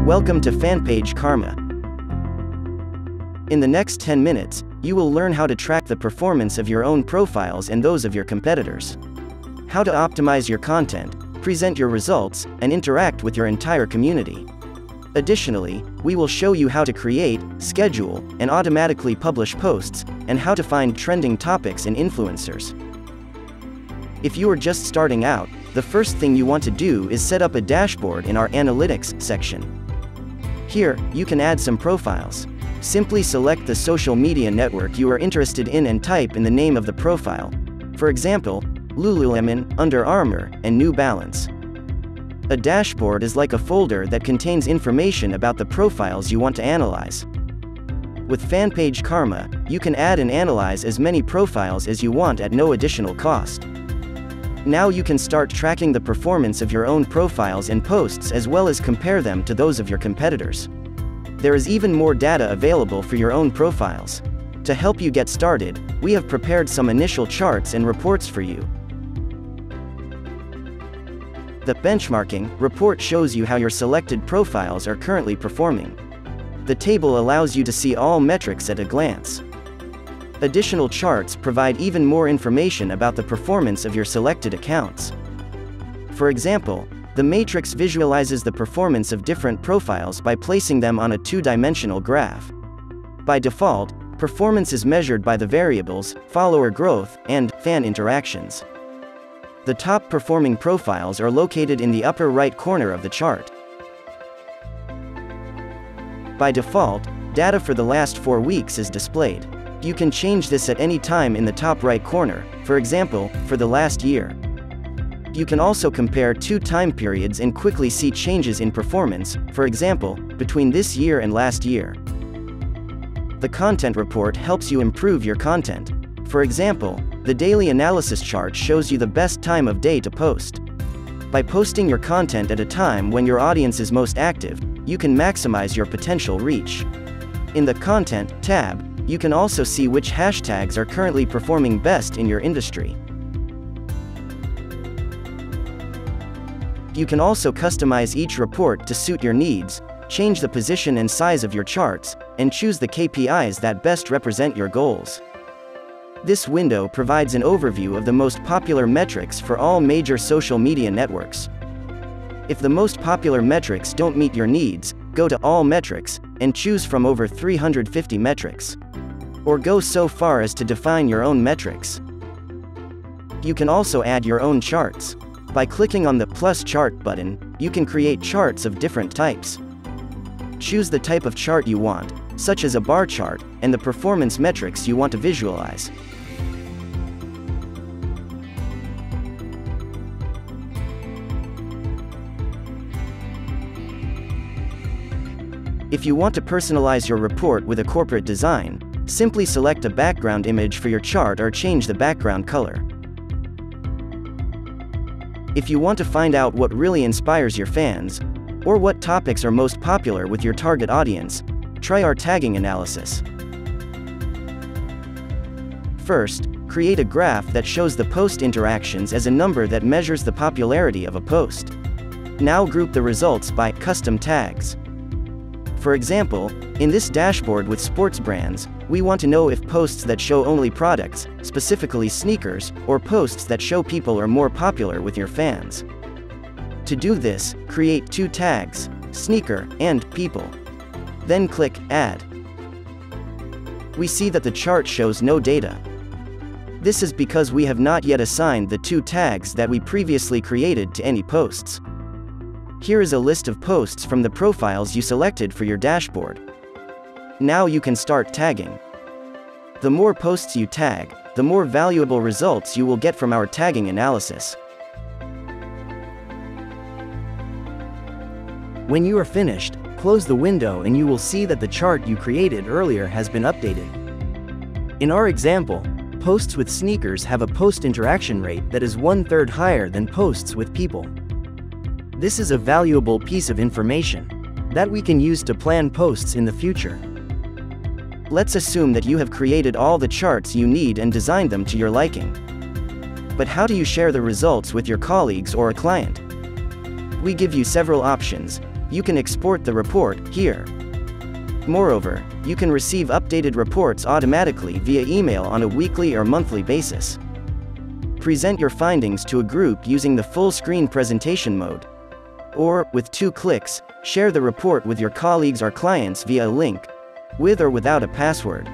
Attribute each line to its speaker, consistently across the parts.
Speaker 1: Welcome to Fanpage Karma. In the next 10 minutes, you will learn how to track the performance of your own profiles and those of your competitors. How to optimize your content, present your results, and interact with your entire community. Additionally, we will show you how to create, schedule, and automatically publish posts, and how to find trending topics and influencers. If you are just starting out, the first thing you want to do is set up a dashboard in our Analytics section. Here, you can add some profiles. Simply select the social media network you are interested in and type in the name of the profile. For example, Lululemon, Under Armour, and New Balance. A dashboard is like a folder that contains information about the profiles you want to analyze. With Fanpage Karma, you can add and analyze as many profiles as you want at no additional cost. Now you can start tracking the performance of your own profiles and posts as well as compare them to those of your competitors. There is even more data available for your own profiles. To help you get started, we have prepared some initial charts and reports for you. The benchmarking report shows you how your selected profiles are currently performing. The table allows you to see all metrics at a glance. Additional charts provide even more information about the performance of your selected accounts. For example, the matrix visualizes the performance of different profiles by placing them on a two-dimensional graph. By default, performance is measured by the variables, follower growth, and fan interactions. The top performing profiles are located in the upper right corner of the chart. By default, data for the last 4 weeks is displayed. You can change this at any time in the top right corner, for example, for the last year. You can also compare 2 time periods and quickly see changes in performance, for example, between this year and last year. The content report helps you improve your content. For example, the daily analysis chart shows you the best time of day to post. By posting your content at a time when your audience is most active, you can maximize your potential reach. In the Content tab, you can also see which hashtags are currently performing best in your industry. You can also customize each report to suit your needs, change the position and size of your charts, and choose the KPIs that best represent your goals. This window provides an overview of the most popular metrics for all major social media networks. If the most popular metrics don't meet your needs, go to All Metrics, and choose from over 350 metrics. Or go so far as to define your own metrics. You can also add your own charts. By clicking on the plus chart button, you can create charts of different types. Choose the type of chart you want, such as a bar chart, and the performance metrics you want to visualize. If you want to personalize your report with a corporate design, simply select a background image for your chart or change the background color. If you want to find out what really inspires your fans, or what topics are most popular with your target audience, try our tagging analysis. First, create a graph that shows the post interactions as a number that measures the popularity of a post. Now group the results by custom tags. For example, in this dashboard with sports brands, we want to know if posts that show only products, specifically sneakers, or posts that show people are more popular with your fans. To do this, create 2 tags, sneaker and people. Then click Add. We see that the chart shows no data. This is because we have not yet assigned the 2 tags that we previously created to any posts. Here is a list of posts from the profiles you selected for your dashboard. Now you can start tagging. The more posts you tag, the more valuable results you will get from our tagging analysis. When you are finished, close the window and you will see that the chart you created earlier has been updated. In our example, posts with sneakers have a post interaction rate that is 1/3 higher than posts with people. This is a valuable piece of information that we can use to plan posts in the future. Let's assume that you have created all the charts you need and designed them to your liking. But how do you share the results with your colleagues or a client? We give you several options. you can export the report here. Moreover, you can receive updated reports automatically via email on a weekly or monthly basis. Present your findings to a group using the full screen presentation mode. Or, with 2 clicks, share the report with your colleagues or clients via a link, with or without a password.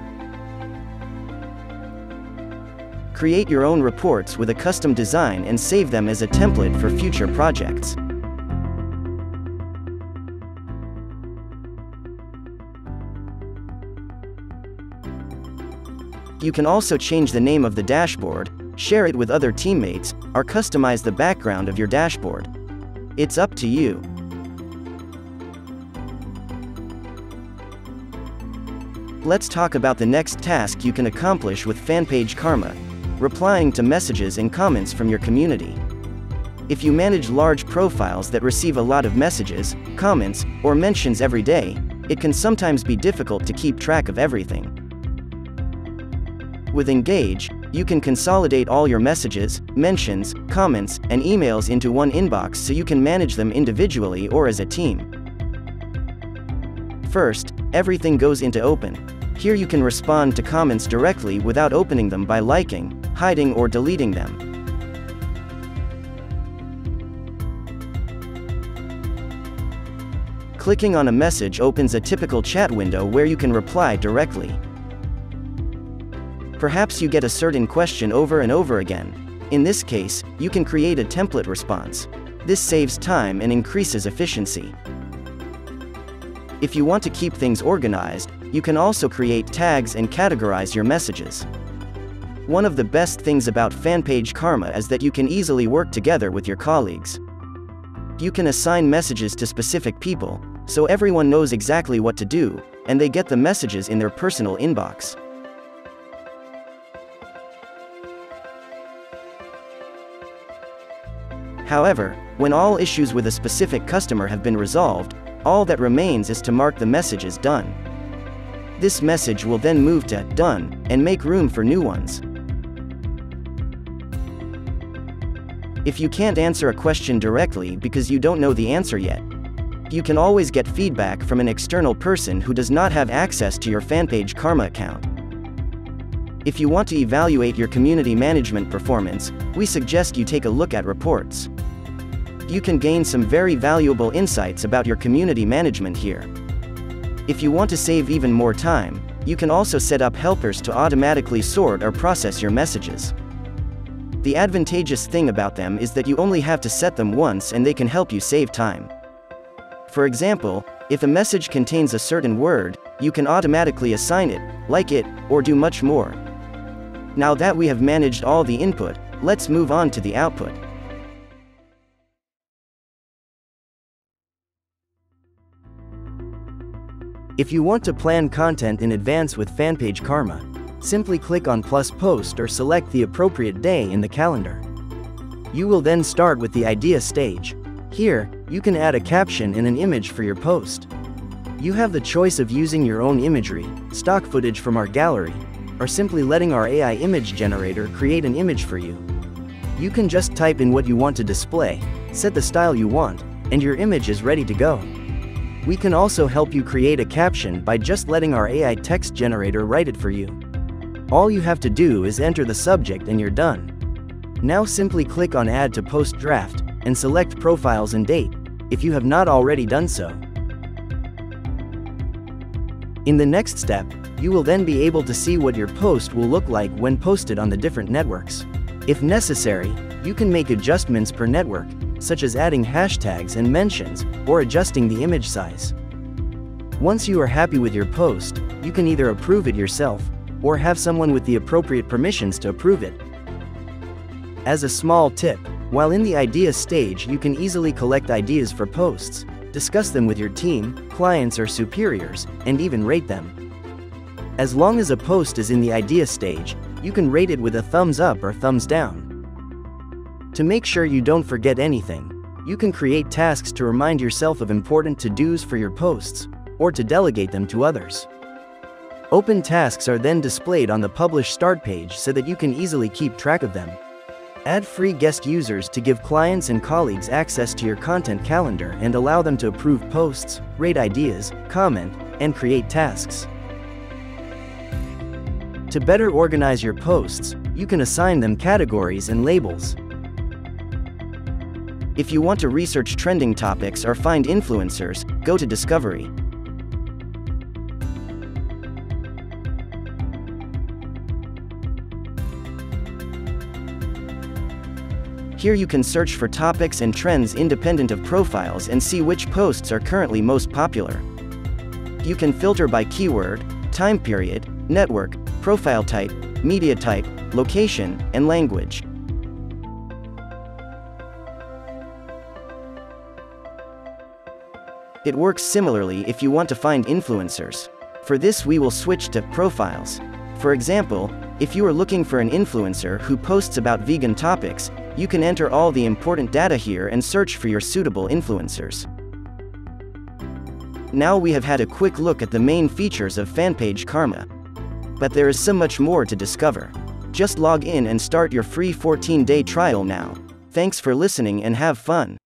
Speaker 1: Create your own reports with a custom design and save them as a template for future projects. You can also change the name of the dashboard, share it with other teammates, or customize the background of your dashboard. It's up to you. Let's talk about the next task you can accomplish with Fanpage Karma: replying to messages and comments from your community. If you manage large profiles that receive a lot of messages, comments, or mentions every day, it can sometimes be difficult to keep track of everything. With Engage, you can consolidate all your messages, mentions, comments, and emails into one inbox so you can manage them individually or as a team. First, everything goes into Open. Here you can respond to comments directly without opening them by liking, hiding or deleting them. Clicking on a message opens a typical chat window where you can reply directly. Perhaps you get a certain question over and over again. In this case, you can create a template response. This saves time and increases efficiency. If you want to keep things organized, you can also create tags and categorize your messages. One of the best things about Fanpage Karma is that you can easily work together with your colleagues. You can assign messages to specific people, so everyone knows exactly what to do, and they get the messages in their personal inbox. However, when all issues with a specific customer have been resolved, all that remains is to mark the message as done. This message will then move to Done and make room for new ones. If you can't answer a question directly because you don't know the answer yet, you can always get feedback from an external person who does not have access to your Fanpage Karma account. If you want to evaluate your community management performance, we suggest you take a look at reports. You can gain some very valuable insights about your community management here. If you want to save even more time, you can also set up helpers to automatically sort or process your messages. The advantageous thing about them is that you only have to set them once and they can help you save time. For example, if a message contains a certain word, you can automatically assign it, like it, or do much more. Now that we have managed all the input, let's move on to the output. If you want to plan content in advance with Fanpage Karma, simply click on +Post or select the appropriate day in the calendar. You will then start with the idea stage. Here, you can add a caption and an image for your post. You have the choice of using your own imagery, stock footage from our gallery, or simply letting our AI image generator create an image for you. You can just type in what you want to display, set the style you want, and your image is ready to go. We can also help you create a caption by just letting our AI text generator write it for you. All you have to do is enter the subject and you're done. Now simply click on Add to Post Draft and select Profiles and Date, if you have not already done so. In the next step, you will then be able to see what your post will look like when posted on the different networks. If necessary, you can make adjustments per network, such as adding hashtags and mentions, or adjusting the image size. Once you are happy with your post, you can either approve it yourself, or have someone with the appropriate permissions to approve it. As a small tip, while in the idea stage you can easily collect ideas for posts, discuss them with your team, clients or superiors, and even rate them. As long as a post is in the idea stage, you can rate it with a thumbs up or thumbs down. To make sure you don't forget anything, you can create tasks to remind yourself of important to-dos for your posts, or to delegate them to others. Open tasks are then displayed on the Publish Start page so that you can easily keep track of them. Add free guest users to give clients and colleagues access to your content calendar and allow them to approve posts, rate ideas, comment, and create tasks. To better organize your posts, you can assign them categories and labels. If you want to research trending topics or find influencers, go to Discovery. Here you can search for topics and trends independent of profiles and see which posts are currently most popular. You can filter by keyword, time period, network, profile type, media type, location, and language. It works similarly if you want to find influencers. For this we will switch to profiles. For example, if you are looking for an influencer who posts about vegan topics, you can enter all the important data here and search for your suitable influencers. Now we have had a quick look at the main features of Fanpage Karma. But there is so much more to discover. Just log in and start your free 14-day trial now. Thanks for listening and have fun.